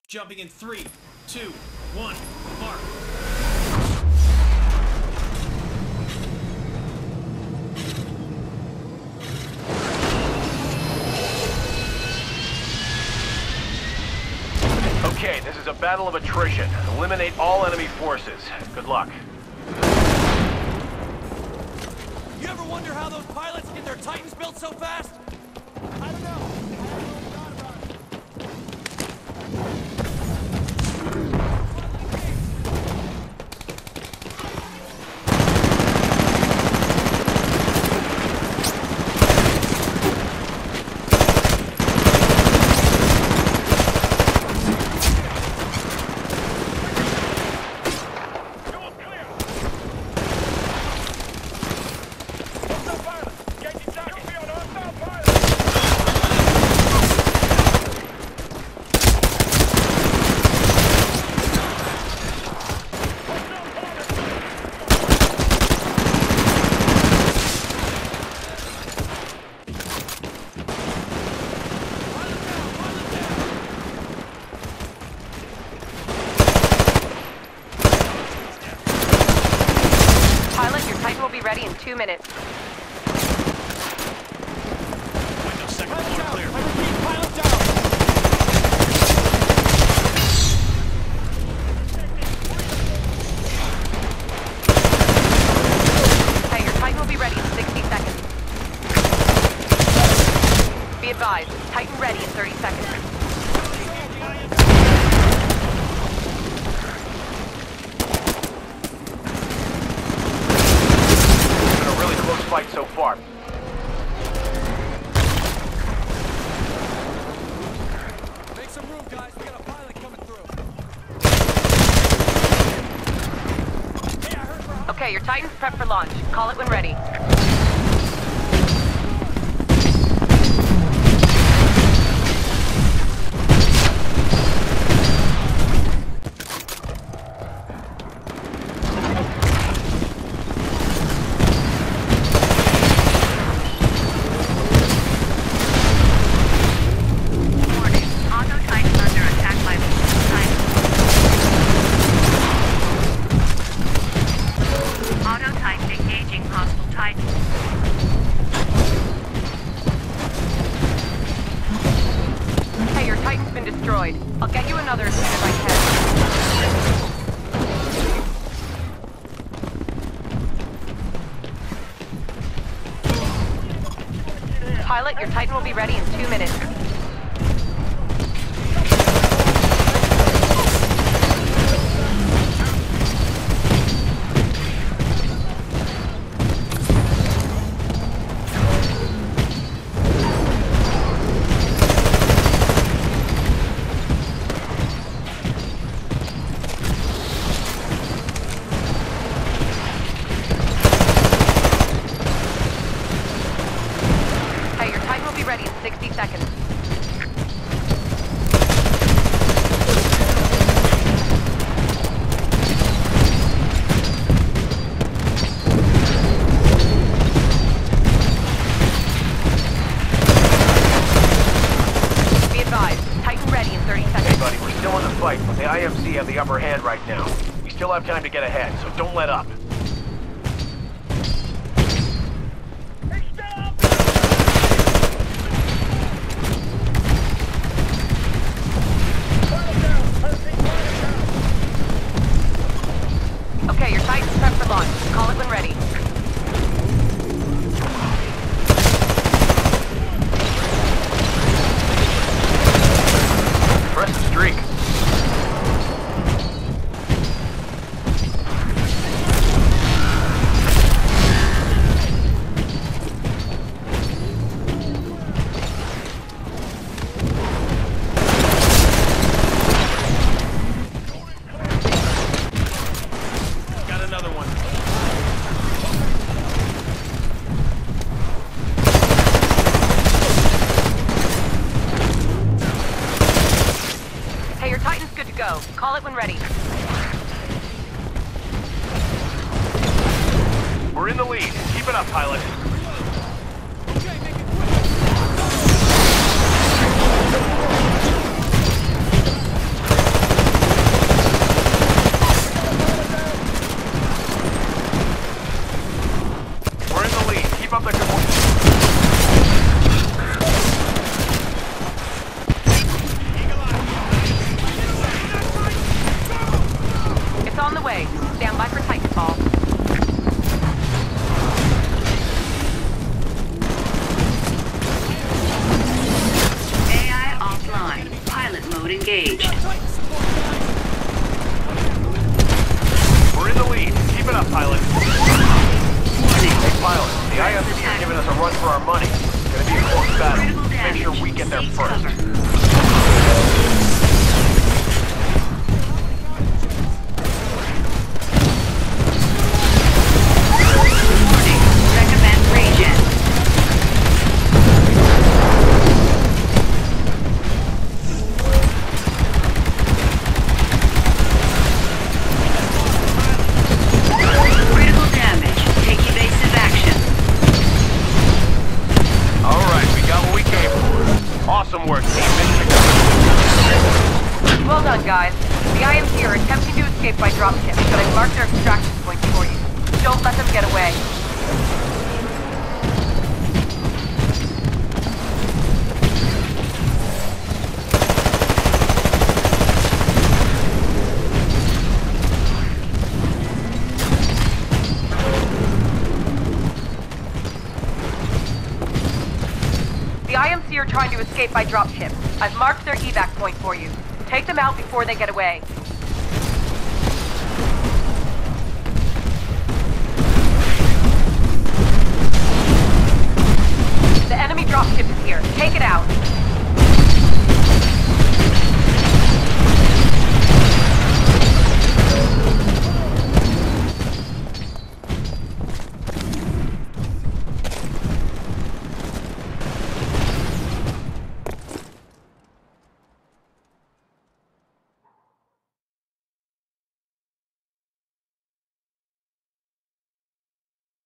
Jumping in 3, 2, 1, mark. Okay, this is a battle of attrition. Eliminate all enemy forces. Good luck. You ever wonder how those pilots get their Titans built so fast? I don't know. Ready in 2 minutes. Window second floor clear. I repeat, pilot down. Hey, your Titan will be ready in 60 seconds. Be advised, Titan ready in 30 seconds. Fight so far. Make some room, guys. We got a pilot coming through. Hey, I heard for... Okay, your Titan's prepped for launch. Call it when ready. I'll get you another as soon as I can. Pilot, your Titan will be ready in 2 minutes. Ready in 60 seconds. Be advised, Titan ready in 30 seconds. Hey buddy, we're still in the fight, but the IMC have the upper hand right now. We still have time to get ahead, so don't let up. Okay, your Titan's prepped for launch. Call it when ready. Press the streak. Go. Call it when ready. We're in the lead. Keep it up, pilot. Okay, make it quick. Stand by for Titanfall. AI offline. Pilot mode engaged. Titan support, guys! We're in the lead. Keep it up, pilot. Warning. Hey, pilot. The IMC are giving us a run for our money. It's gonna be a close battle. Critical Make damage. sure we get there Seek first. cover. Warning. Recommend regen. Critical damage. Take evasive action. All right, we got what we came for. Awesome work, team. Mission accomplished. Well done, guys. The IMC are attempting to escape by dropship, but I've marked their extraction points for you. Don't let them get away. The IMC are trying to escape by dropship. I've marked their evac point for you. Take them out before they get away. The enemy dropship is here. Take it out.